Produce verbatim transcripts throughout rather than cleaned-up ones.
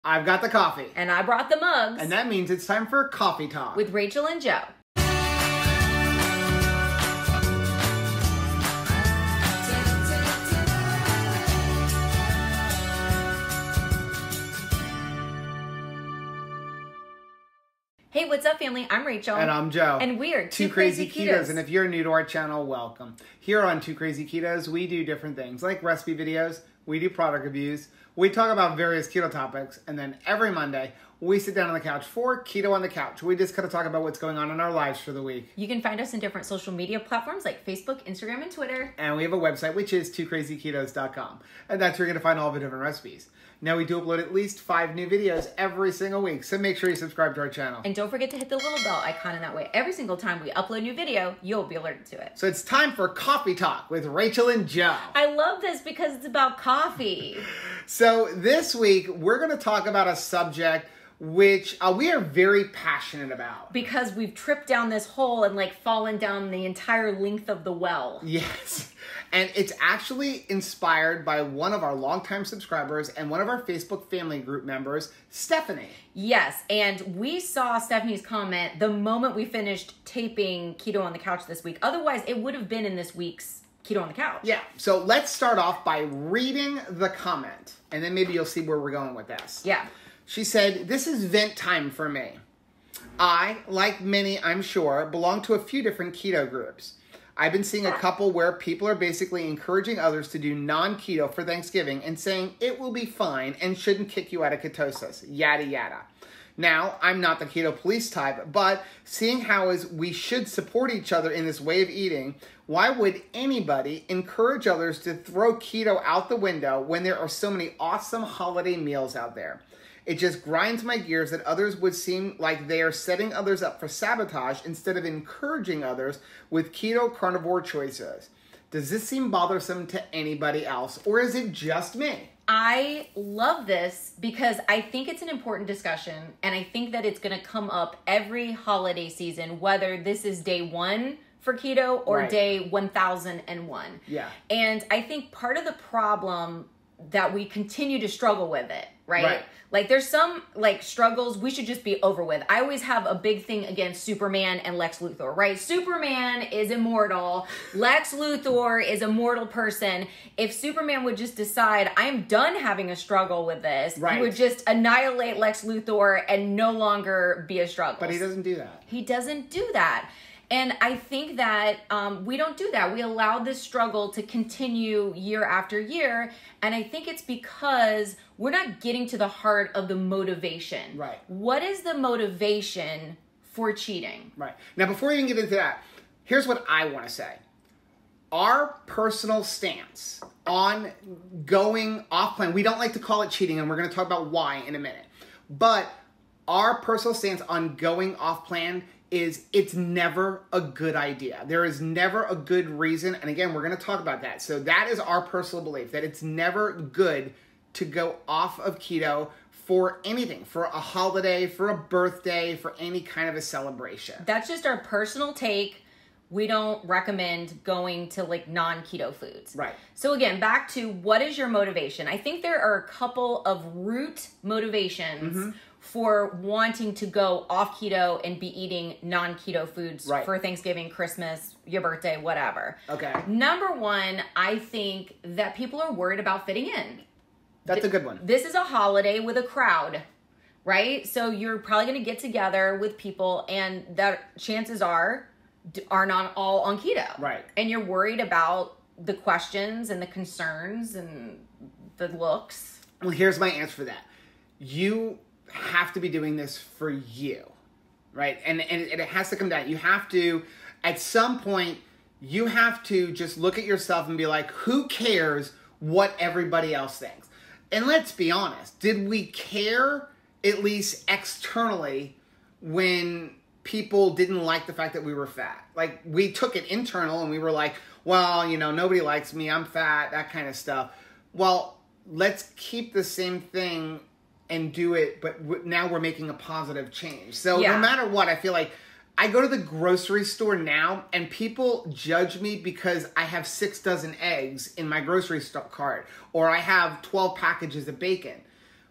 I've got the coffee. And I brought the mugs. And that means it's time for Coffee Talk. With Rachel and Joe. Hey, what's up, family? I'm Rachel. And I'm Joe. And we are Two, Two Crazy, Crazy Ketos. Ketos. And if you're new to our channel, welcome. Here on Two Crazy Ketos, we do different things like recipe videos, we do product reviews, we talk about various keto topics, and then every Monday, we sit down on the couch for Keto on the Couch. We just kind of talk about what's going on in our lives for the week. You can find us in different social media platforms like Facebook, Instagram, and Twitter. And we have a website, which is two crazy ketos dot com. And that's where you're going to find all the different recipes. Now, we do upload at least five new videos every single week, so make sure you subscribe to our channel. And don't forget to hit the little bell icon, and that way every single time we upload a new video, you'll be alerted to it. So it's time for Coffee Talk with Rachel and Joe. I love this because it's about coffee. So this week, we're going to talk about a subject which uh, we are very passionate about. Because we've tripped down this hole and like fallen down the entire length of the well. Yes. And it's actually inspired by one of our longtime subscribers and one of our Facebook family group members, Stephanie. Yes, and we saw Stephanie's comment the moment we finished taping Keto on the Couch this week. Otherwise, it would have been in this week's Keto on the Couch. Yeah, so let's start off by reading the comment, and then maybe you'll see where we're going with this. Yeah. She said, "This is vent time for me. I, like many, I'm sure, belong to a few different keto groups. I've been seeing a couple where people are basically encouraging others to do non-keto for Thanksgiving and saying it will be fine and shouldn't kick you out of ketosis, yada yada. Now, I'm not the keto police type, but seeing how is we should support each other in this way of eating, why would anybody encourage others to throw keto out the window when there are so many awesome holiday meals out there? It just grinds my gears that others would seem like they are setting others up for sabotage instead of encouraging others with keto carnivore choices. Does this seem bothersome to anybody else, or is it just me?" I love this because I think it's an important discussion, and I think that it's going to come up every holiday season, whether this is day one for keto or Right. day one thousand one. Yeah. And I think part of the problem that we continue to struggle with it, right? Right. Like there's some like struggles we should just be over with. I always have a big thing against Superman and Lex Luthor, right? Superman is immortal. Lex Luthor is a mortal person. If Superman would just decide, I'm done having a struggle with this, Right. he would just annihilate Lex Luthor and no longer be a struggle. But he doesn't do that. He doesn't do that. And I think that um, we don't do that. We allow this struggle to continue year after year. And I think it's because we're not getting to the heart of the motivation. Right. What is the motivation for cheating? Right. Now, before we even get into that, here's what I want to say. Our personal stance on going off plan, we don't like to call it cheating, and we're going to talk about why in a minute. But our personal stance on going off plan is it's never a good idea. There is never a good reason. And again, we're going to talk about that. So that is our personal belief, that it's never good to go off of keto for anything, for a holiday, for a birthday, for any kind of a celebration. That's just our personal take. We don't recommend going to like non-keto foods. Right. So again, back to what is your motivation? I think there are a couple of root motivations mm-hmm. for wanting to go off keto and be eating non-keto foods right. for Thanksgiving, Christmas, your birthday, whatever. Okay. Number one, I think that people are worried about fitting in. That's a good one. This is a holiday with a crowd, right? So you're probably going to get together with people, and that chances are are not all on keto. Right. And you're worried about the questions and the concerns and the looks. Well, here's my answer for that. You have to be doing this for you, right? And, and it has to come down. You have to, at some point, you have to just look at yourself and be like, who cares what everybody else thinks? And let's be honest, did we care, at least externally, when people didn't like the fact that we were fat? Like, we took it internal and we were like, well, you know, nobody likes me, I'm fat, that kind of stuff. Well, let's keep the same thing and do it, but w- now we're making a positive change. So yeah. no matter what, I feel like I go to the grocery store now and people judge me because I have six dozen eggs in my grocery store cart, or I have twelve packages of bacon.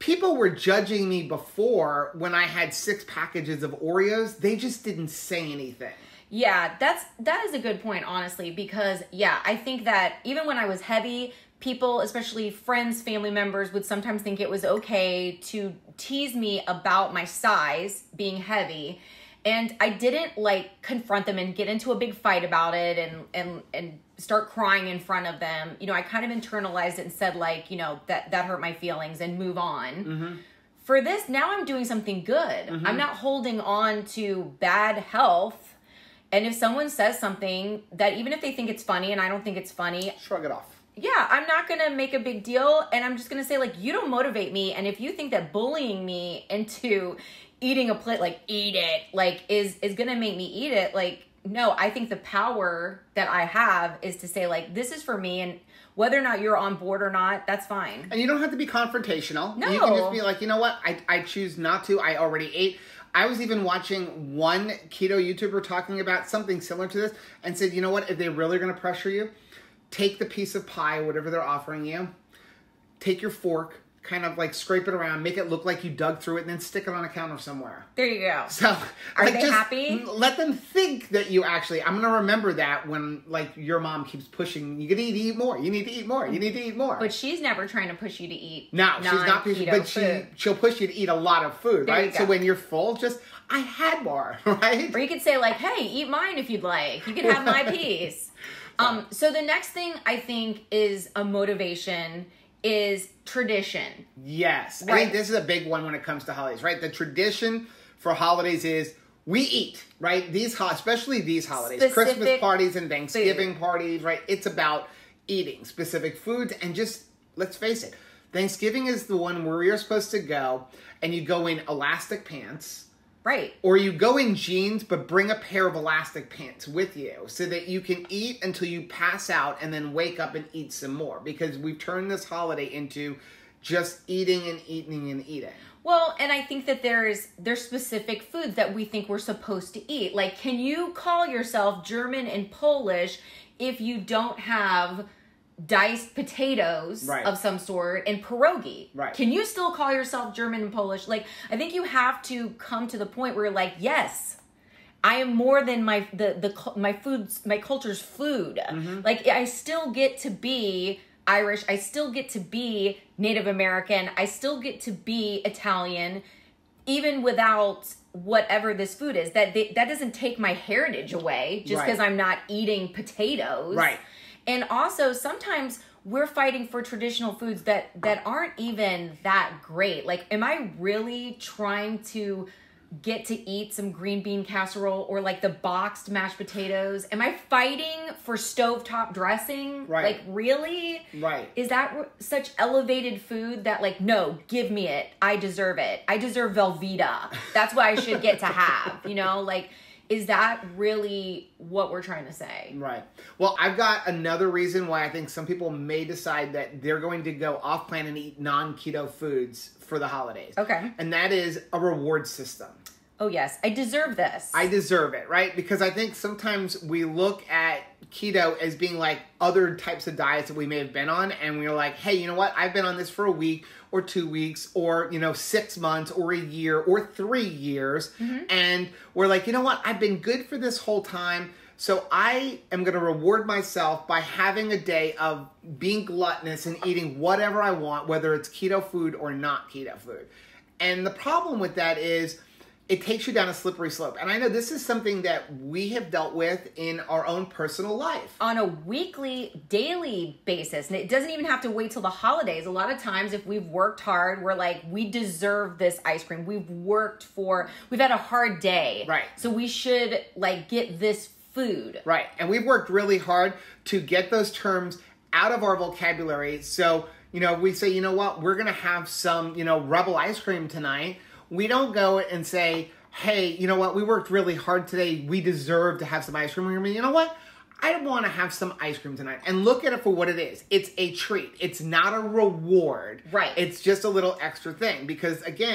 people were judging me before when I had six packages of Oreos. They just didn't say anything. Yeah, that's that is a good point, honestly, because yeah, I think that even when I was heavy, people, especially friends, family members, would sometimes think it was okay to tease me about my size being heavy. And I didn't like confront them and get into a big fight about it and and and start crying in front of them. You know, I kind of internalized it and said like, you know, that that hurt my feelings and move on. Mm-hmm. For this, now I'm doing something good. Mm-hmm. I'm not holding on to bad health. And if someone says something that even if they think it's funny and I don't think it's funny, shrug it off. Yeah, I'm not going to make a big deal. And I'm just going to say like, you don't motivate me. And if you think that bullying me into eating a plate, like eat it, like is, is going to make me eat it. Like, no, I think the power that I have is to say like, this is for me. And whether or not you're on board or not, that's fine. And you don't have to be confrontational. No. You can just be like, you know what? I, I choose not to. I already ate. I was even watching one keto YouTuber talking about something similar to this and said, you know what? If they're really going to pressure you, take the piece of pie, whatever they're offering you, take your fork, kind of like scrape it around, make it look like you dug through it, and then stick it on a counter somewhere. There you go. So, are like, they just happy? Let them think that you actually, I'm going to remember that when like your mom keeps pushing, you need to eat more, you need to eat more, you need to eat more. But she's never trying to push you to eat No, she's not pushing, but she, she'll push you to eat a lot of food, there right? So when you're full, just, I had more, right? Or you could say like, hey, eat mine if you'd like. You can have my piece. Um, so the next thing I think is a motivation is tradition. Yes. Right. I think this is a big one when it comes to holidays, right? The tradition for holidays is we eat, right? These, especially these holidays, Specific Christmas parties and Thanksgiving food. parties, right? It's about eating specific foods and just, let's face it, Thanksgiving is the one where you're supposed to go and you go in elastic pants. Right. Or you go in jeans, but bring a pair of elastic pants with you so that you can eat until you pass out and then wake up and eat some more. Because we've turned this holiday into just eating and eating and eating. Well, and I think that there's there's specific foods that we think we're supposed to eat. Like, can you call yourself German and Polish if you don't have diced potatoes right. of some sort and pierogi? Right. Can you still call yourself German and Polish? Like, I think you have to come to the point where you're like, yes, I am more than my the the my food's my culture's food. Mm-hmm. Like, I still get to be Irish. I still get to be Native American. I still get to be Italian, even without whatever this food is. That that doesn't take my heritage away just because right. I'm not eating potatoes. Right. And also, sometimes we're fighting for traditional foods that, that aren't even that great. Like, am I really trying to get to eat some green bean casserole or like the boxed mashed potatoes? Am I fighting for stovetop dressing? Right. Like, really? Right. Is that r- such elevated food that like, no, give me it. I deserve it. I deserve Velveeta. That's what I should get to have, you know? Like, is that really what we're trying to say? Right. Well, I've got another reason why I think some people may decide that they're going to go off plan and eat non-keto foods for the holidays. Okay. And that is a reward system. Oh, yes. I deserve this. I deserve it, right? Because I think sometimes we look at keto as being like other types of diets that we may have been on. And we're like, hey, you know what? I've been on this for a week or two weeks or, you know, six months or a year or three years. Mm-hmm. And we're like, you know what? I've been good for this whole time. So I am going to reward myself by having a day of being gluttonous and eating whatever I want, whether it's keto food or not keto food. And the problem with that is it takes you down a slippery slope. And I know this is something that we have dealt with in our own personal life. On a weekly, daily basis. And it doesn't even have to wait till the holidays. A lot of times if we've worked hard, we're like, we deserve this ice cream. We've worked for, we've had a hard day. Right. So we should like get this food. Right. And we've worked really hard to get those terms out of our vocabulary. So, you know, we say, you know what, we're going to have some, you know, Rebel ice cream tonight. We don't go and say, hey, you know what, we worked really hard today. We deserve to have some ice cream. We're going to be, you know what, I want to have some ice cream tonight. And look at it for what it is. It's a treat. It's not a reward. Right. It's just a little extra thing. Because, again,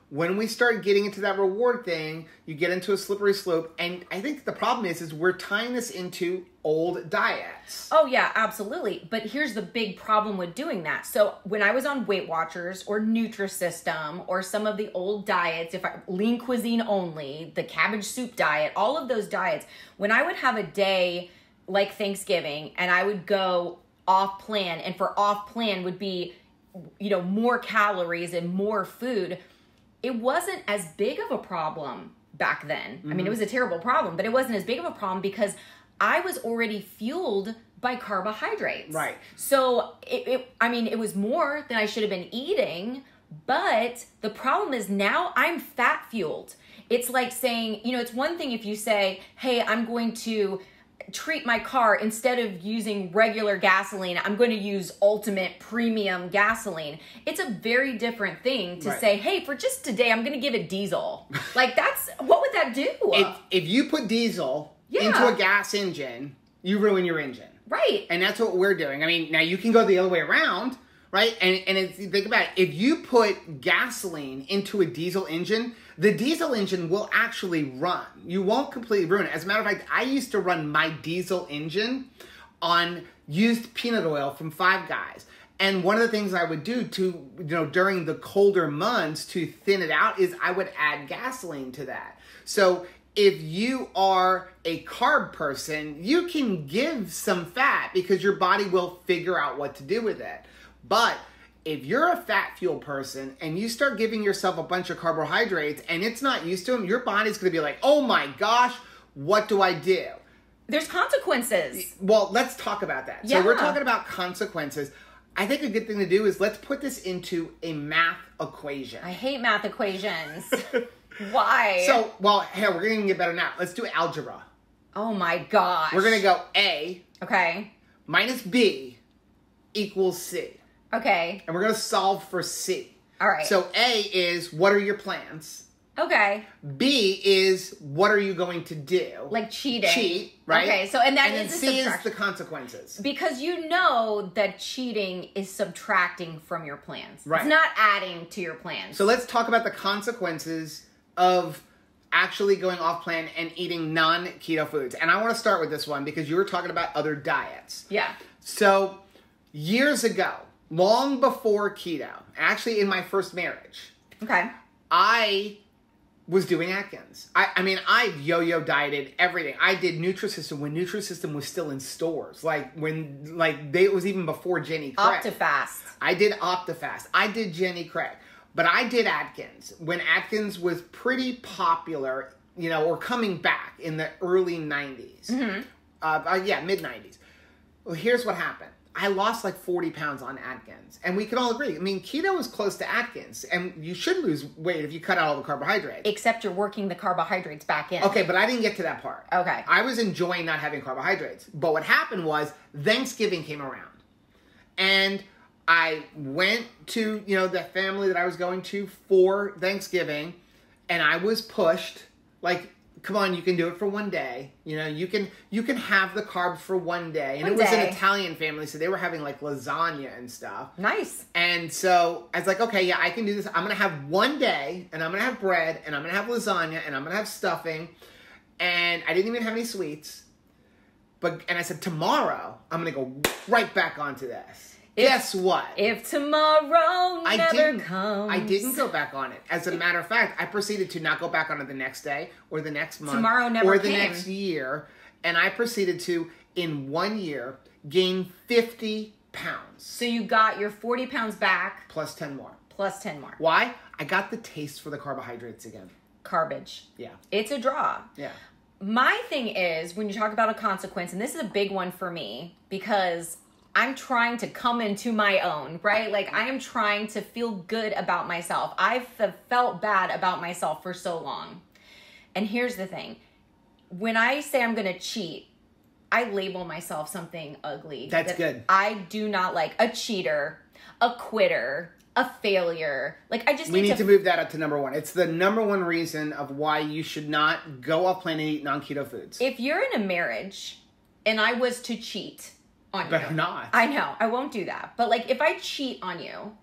when we start getting into that reward thing, you get into a slippery slope. And I think the problem is, is we're tying this into old diets. Oh, yeah, absolutely. But here's the big problem with doing that. So when I was on Weight Watchers or Nutrisystem or some of the old diets, if I lean cuisine only, the cabbage soup diet, all of those diets, when I would have a day like Thanksgiving and I would go off plan, and for off plan would be, you know, more calories and more food, it wasn't as big of a problem back then. Mm-hmm. I mean, it was a terrible problem, but it wasn't as big of a problem because I was already fueled by carbohydrates. Right. So, it, it I mean, it was more than I should have been eating, but the problem is now I'm fat fueled. It's like saying, you know, it's one thing if you say, hey, I'm going to treat my car, instead of using regular gasoline, I'm going to use ultimate premium gasoline. It's a very different thing to right. say, hey, for just today, I'm going to give it diesel. Like that's, what would that do? If, if you put diesel yeah. into a gas engine, you ruin your engine. Right. And that's what we're doing. I mean, now you can go the other way around, right? And, and it's, think about it. If you put gasoline into a diesel engine, the diesel engine will actually run. You won't completely ruin it. As a matter of fact, I used to run my diesel engine on used peanut oil from Five Guys. And one of the things I would do to, you know, during the colder months to thin it out is I would add gasoline to that. So if you are a carb person, you can give some fat because your body will figure out what to do with it. But if you're a fat fuel person and you start giving yourself a bunch of carbohydrates and it's not used to them, your body's going to be like, oh my gosh, what do I do? There's consequences. Well, let's talk about that. Yeah. So we're talking about consequences. I think a good thing to do is let's put this into a math equation. I hate math equations. Why? So, well, here, we're going to get better now. Let's do algebra. Oh my gosh. We're going to go A Okay. minus B equals C. Okay. And we're going to solve for C. All right. So A is, what are your plans? Okay. B is, what are you going to do? Like cheating. Cheat, right? Okay, so and that and is then the C is subtraction. the consequences. Because you know that cheating is subtracting from your plans. Right. It's not adding to your plans. So let's talk about the consequences of actually going off plan and eating non-keto foods. And I want to start with this one because you were talking about other diets. Yeah. So years ago, long before keto, actually in my first marriage, Okay. I was doing Atkins. I, I mean, I yo-yo dieted everything. I did Nutrisystem when Nutrisystem was still in stores. Like when, like they, it was even before Jenny Craig. Optifast. I did Optifast. I did Jenny Craig. But I did Atkins when Atkins was pretty popular, you know, or coming back in the early nineties. Mm-hmm. Uh, uh, yeah, mid nineties. Well, here's what happened. I lost like forty pounds on Atkins. And we can all agree. I mean, keto is close to Atkins. And you should lose weight if you cut out all the carbohydrates. Except you're working the carbohydrates back in. Okay, but I didn't get to that part. Okay. I was enjoying not having carbohydrates. But what happened was Thanksgiving came around. And I went to, you know, the family that I was going to for Thanksgiving. And I was pushed. Like, come on, you can do it for one day. You know, you can you can have the carbs for one day. And One it was day. an Italian family, so they were having like lasagna and stuff. Nice. And so I was like, okay, yeah, I can do this. I'm going to have one day, and I'm going to have bread, and I'm going to have lasagna, and I'm going to have stuffing. And I didn't even have any sweets. But and I said, tomorrow, I'm going to go right back onto this. If- Guess what? If tomorrow I never didn't, comes. I didn't go back on it. As a matter of fact, I proceeded to not go back on it the next day or the next month. Tomorrow never Or the came. next year. And I proceeded to, in one year, gain fifty pounds. So you got your forty pounds back Plus ten more. plus ten more. Why? I got the taste for the carbohydrates again. Garbage. Yeah. It's a draw. Yeah. My thing is, when you talk about a consequence, and this is a big one for me, because I'm trying to come into my own, right? Like, I am trying to feel good about myself. I've felt bad about myself for so long. And here's the thing. When I say I'm going to cheat, I label myself something ugly. That's that good. I do not like. A cheater, a quitter, a failure. Like, I just We need, need to... to move that up to number one. It's the number one reason of why you should not go off plan and eat non-keto foods. If you're in a marriage and I was to cheat on Better you. not. I know. I won't do that. But like if I cheat on you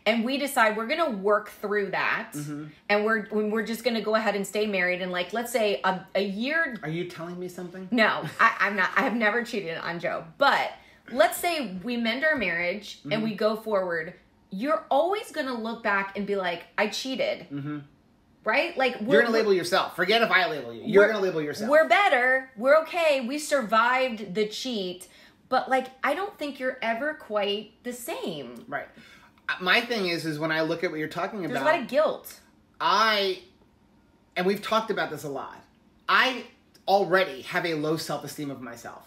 and we decide we're going to work through that, mm-hmm. and we're when we're just going to go ahead and stay married, and like, let's say a, a year. Are you telling me something? No, I, I'm not. I have never cheated on Joe. But let's say we mend our marriage mm-hmm. and we go forward. You're always going to look back and be like, I cheated. Mm-hmm. Right? Like you're going to label yourself. Forget if I label you. You're going to label yourself. We're better. We're okay. We survived the cheat. But like, I don't think you're ever quite the same. Right. My thing is, is when I look at what you're talking about. There's a lot of guilt. I, and we've talked about this a lot. I already have a low self-esteem of myself.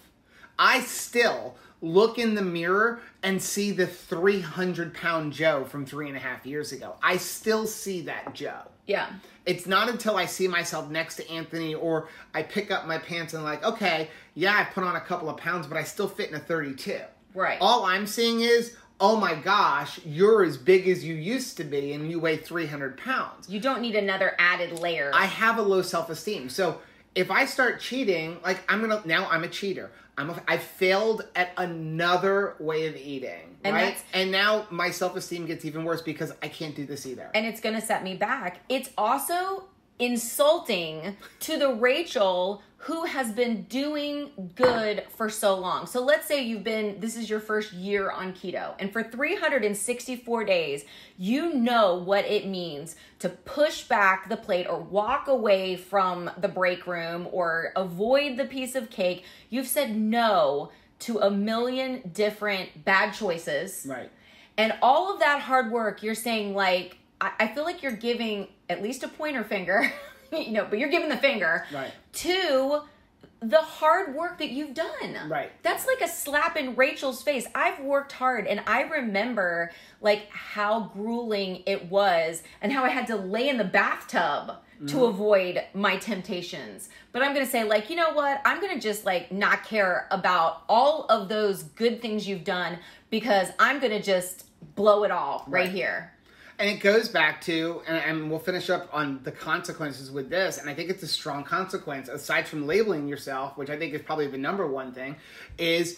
I still look in the mirror and see the three hundred pound Joe from three and a half years ago. I still see that Joe. Yeah. It's not until I see myself next to Anthony or I pick up my pants and like, okay, yeah, I put on a couple of pounds, but I still fit in a thirty-two. Right. All I'm seeing is, oh my gosh, you're as big as you used to be and you weigh three hundred pounds. You don't need another added layer. I have a low self-esteem. So if I start cheating, like I'm going to, now I'm a cheater. I'm a, I failed at another way of eating, and right? And now my self-esteem gets even worse because I can't do this either. And it's going to set me back. It's also insulting to the Rachel who has been doing good for so long. So let's say you've been, this is your first year on keto, and for three hundred sixty-four days, you know what it means to push back the plate or walk away from the break room or avoid the piece of cake. You've said no to a million different bad choices. Right. And all of that hard work, you're saying like, I, I feel like you're giving at least a pointer finger, you know, but you're giving the finger right. to the hard work that you've done. Right. That's like a slap in Rachel's face. I've worked hard, and I remember like how grueling it was and how I had to lay in the bathtub mm-hmm. to avoid my temptations. But I'm going to say like, you know what? I'm going to just like not care about all of those good things you've done because I'm going to just blow it all right, right here. And it goes back to, and, and we'll finish up on the consequences with this, and I think it's a strong consequence, aside from labeling yourself, which I think is probably the number one thing, is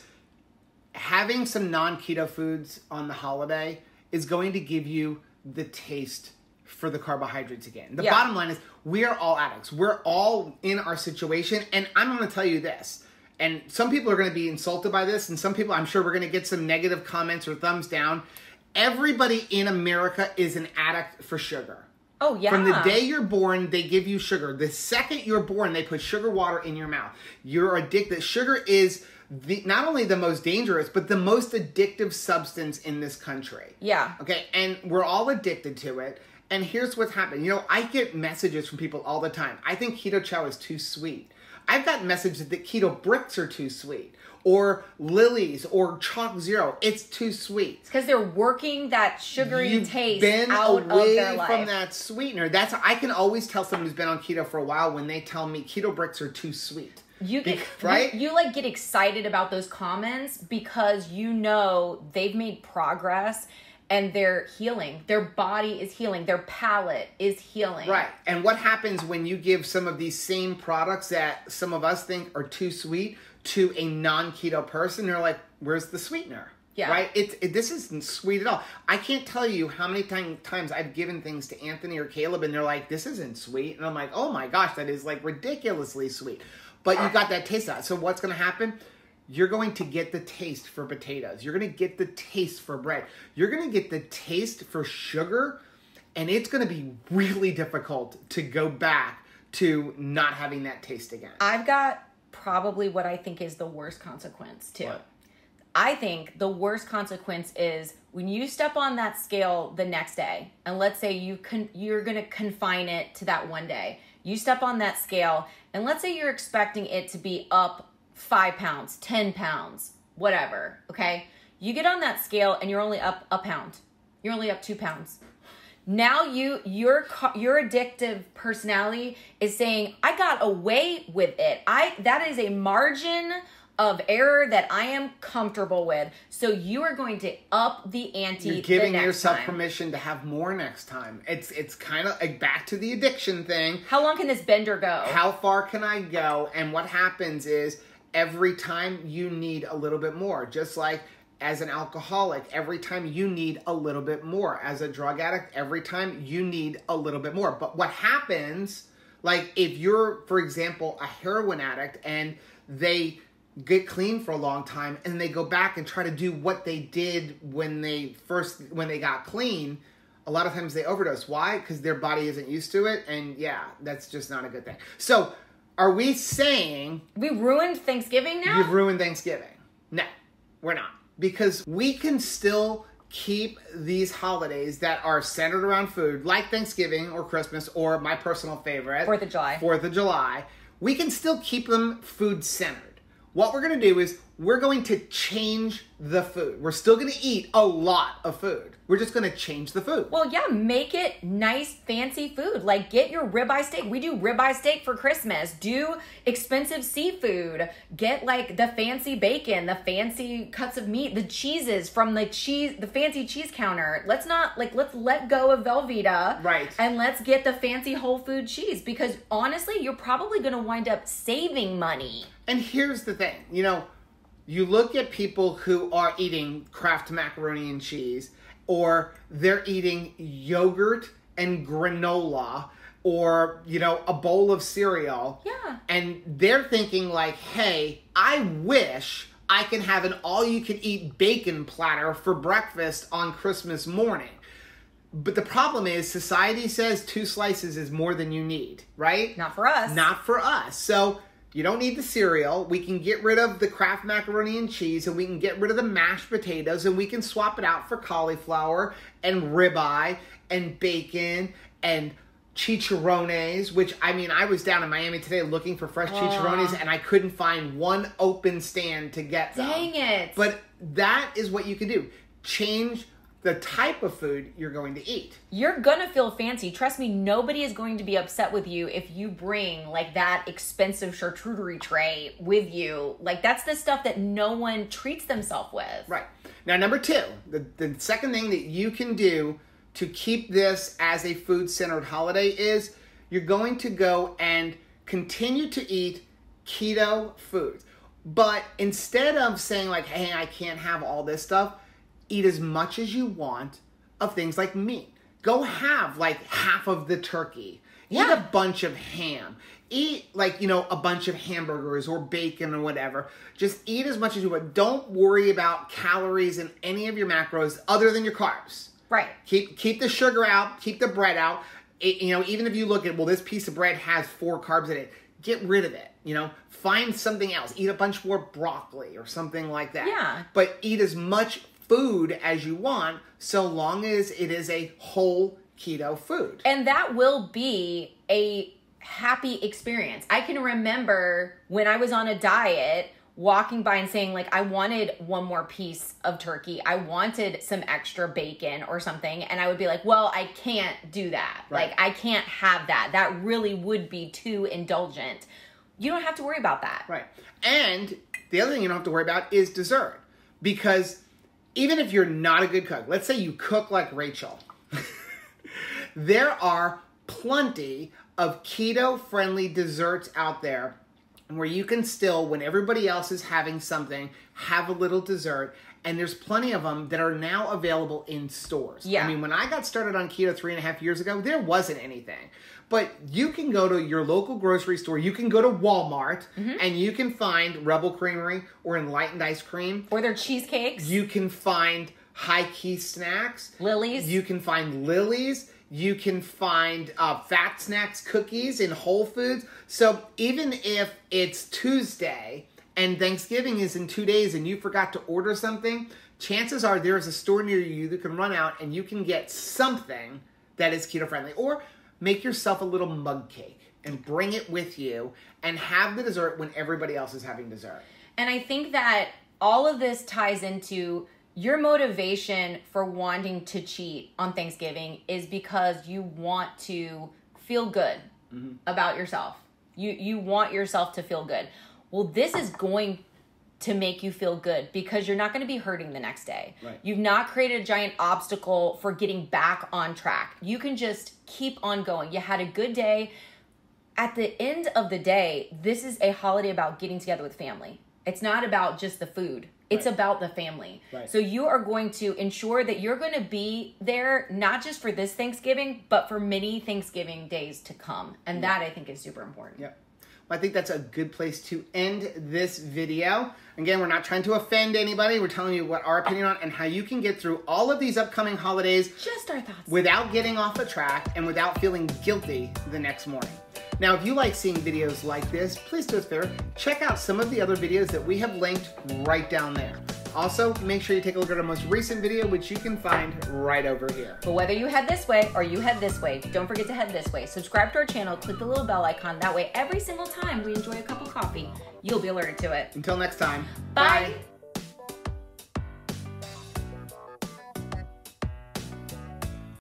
having some non-keto foods on the holiday is going to give you the taste for the carbohydrates again. The yeah. bottom line is, we are all addicts. We're all in our situation, and I'm going to tell you this, and some people are going to be insulted by this, and some people, I'm sure we're going to get some negative comments or thumbs down. Everybody in America is an addict for sugar. Oh, yeah. From the day you're born, they give you sugar. The second you're born, they put sugar water in your mouth. You're addicted. Sugar is the not only the most dangerous, but the most addictive substance in this country. Yeah. Okay, and we're all addicted to it. And here's what's happened. You know, I get messages from people all the time. I think Keto Chow is too sweet. I've got messages that keto bricks are too sweet. Or Lily's, or Chalk Zero. It's too sweet. It's because they're working that sugary You've taste been out away of their life. From that sweetener. That's I can always tell someone who's been on keto for a while when they tell me keto bricks are too sweet. You get Be- right? You, you like get excited about those comments because you know they've made progress and they're healing. Their body is healing. Their palate is healing. Right. And what happens when you give some of these same products that some of us think are too sweet to a non-keto person? They're like, where's the sweetener? Yeah. Right? It, it, this isn't sweet at all. I can't tell you how many time, times I've given things to Anthony or Caleb and they're like, this isn't sweet. And I'm like, oh my gosh, that is like ridiculously sweet. But you got that taste out. So what's going to happen? You're going to get the taste for potatoes. You're going to get the taste for bread. You're going to get the taste for sugar. And it's going to be really difficult to go back to not having that taste again. I've got probably what I think is the worst consequence too. What? I think the worst consequence is when you step on that scale the next day, and let's say you con- you're going to confine it to that one day. You step on that scale, and let's say you're expecting it to be up five pounds, ten pounds, whatever, okay? You get on that scale and you're only up a pound. You're only up two pounds. Now you, your your addictive personality is saying, I got away with it. I that is a margin of error that I am comfortable with. So you are going to up the ante. You're giving the next yourself time. permission to have more next time. It's it's kind of like back to the addiction thing. How long can this bender go? How far can I go? And what happens is every time you need a little bit more. Just like As an alcoholic, every time you need a little bit more. As a drug addict, every time you need a little bit more. But what happens, like if you're, for example, a heroin addict and they get clean for a long time and they go back and try to do what they did when they first, when they got clean, a lot of times they overdose. Why? Because their body isn't used to it. And yeah, that's just not a good thing. So are we saying... We ruined Thanksgiving now? You've ruined Thanksgiving. No, we're not. Because we can still keep these holidays that are centered around food, like Thanksgiving or Christmas or my personal favorite, Fourth of July. Fourth of July. We can still keep them food centered. What we're going to do is we're going to change the food. We're still going to eat a lot of food. We're just going to change the food. Well, yeah, make it nice, fancy food. Like, get your ribeye steak. We do ribeye steak for Christmas. Do expensive seafood. Get, like, the fancy bacon, the fancy cuts of meat, the cheeses from the cheese, the fancy cheese counter. Let's not, like, let's let go of Velveeta. Right. And let's get the fancy whole food cheese. Because, honestly, you're probably going to wind up saving money. And here's the thing. You know, you look at people who are eating Kraft macaroni and cheese, or they're eating yogurt and granola, or, you know, a bowl of cereal. Yeah. And they're thinking like, hey, I wish I can have an all-you-can-eat bacon platter for breakfast on Christmas morning. But the problem is society says two slices is more than you need, right? Not for us. Not for us. So... you don't need the cereal. We can get rid of the Kraft macaroni and cheese, and we can get rid of the mashed potatoes, and we can swap it out for cauliflower and ribeye and bacon and chicharrones, which, I mean, I was down in Miami today looking for fresh chicharrones, and I couldn't find one open stand to get them. Dang it. But that is what you can do. Change the type of food you're going to eat. You're gonna feel fancy. Trust me, nobody is going to be upset with you if you bring like that expensive charcuterie tray with you. Like that's the stuff that no one treats themselves with. Right. Now, number two, the, the second thing that you can do to keep this as a food-centered holiday is you're going to go and continue to eat keto foods. But instead of saying like, hey, I can't have all this stuff, eat as much as you want of things like meat. Go have like half of the turkey. Eat Yeah. a bunch of ham. Eat like, you know, a bunch of hamburgers or bacon or whatever. Just eat as much as you want. Don't worry about calories in any of your macros other than your carbs. Right. Keep keep the sugar out. Keep the bread out. It, you know, even if you look at, well, this piece of bread has four carbs in it, get rid of it. You know, find something else. Eat a bunch more broccoli or something like that. Yeah. But eat as much food as you want, so long as it is a whole keto food. And that will be a happy experience. I can remember when I was on a diet, walking by and saying like, I wanted one more piece of turkey. I wanted some extra bacon or something. And I would be like, well, I can't do that. Right. Like, I can't have that. That really would be too indulgent. You don't have to worry about that. Right. And the other thing you don't have to worry about is dessert. Because even if you're not a good cook, let's say you cook like Rachel, there are plenty of keto-friendly desserts out there where you can still, when everybody else is having something, have a little dessert. And there's plenty of them that are now available in stores. Yeah. I mean, when I got started on keto three and a half years ago, there wasn't anything. But you can go to your local grocery store, you can go to Walmart, Mm-hmm. and you can find Rebel Creamery or Enlightened Ice Cream. Or their cheesecakes. You can find High Key Snacks. Lily's. You can find Lily's. You can find uh, Fat Snacks cookies in Whole Foods. So even if it's Tuesday and Thanksgiving is in two days and you forgot to order something, chances are there is a store near you that can run out and you can get something that is keto friendly. Or make yourself a little mug cake and bring it with you and have the dessert when everybody else is having dessert. And I think that all of this ties into your motivation for wanting to cheat on Thanksgiving is because you want to feel good mm-hmm. about yourself. You you want yourself to feel good. Well, this is going to make you feel good because you're not going to be hurting the next day. Right. You've not created a giant obstacle for getting back on track. You can just keep on going. You had a good day. At the end of the day, this is a holiday about getting together with family. It's not about just the food. It's Right. about the family. Right. So you are going to ensure that you're going to be there, not just for this Thanksgiving, but for many Thanksgiving days to come. And Yeah. that I think is super important. Yep. Well, I think that's a good place to end this video. Again, we're not trying to offend anybody. We're telling you what our opinion on and how you can get through all of these upcoming holidays Just our thoughts. without getting off the track and without feeling guilty the next morning. Now, if you like seeing videos like this, please do us a favor. Check out some of the other videos that we have linked right down there. Also, make sure you take a look at our most recent video, which you can find right over here. But whether you head this way or you head this way, don't forget to head this way. Subscribe to our channel, click the little bell icon. That way, every single time we enjoy a cup of coffee, you'll be alerted to it. Until next time, Bye.